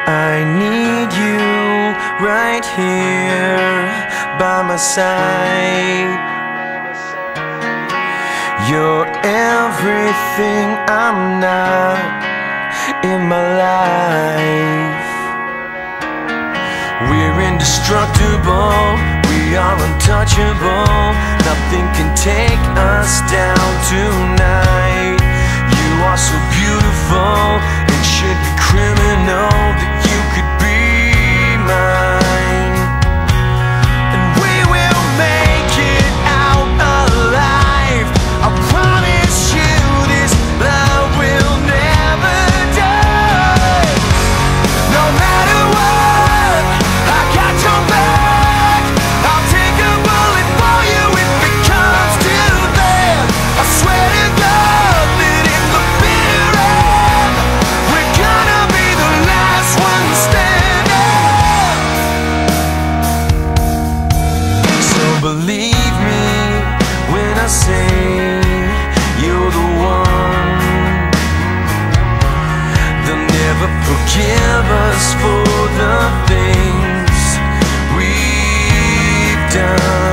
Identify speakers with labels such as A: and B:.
A: I need you right here by my side. You're everything I'm not in my life. We're indestructible, we are untouchable. Nothing can take us down tonight. You are so beautiful, it should be criminal that you could be mine. And we will make it out alive. I promise you this love will never die. No matter what, I got your back. I'll take a bullet for you if it comes to that. I swear to God that in the bitter end, we're gonna be the last one standing. So believe me when I say you're the one. They'll never forgive us for the things we've done.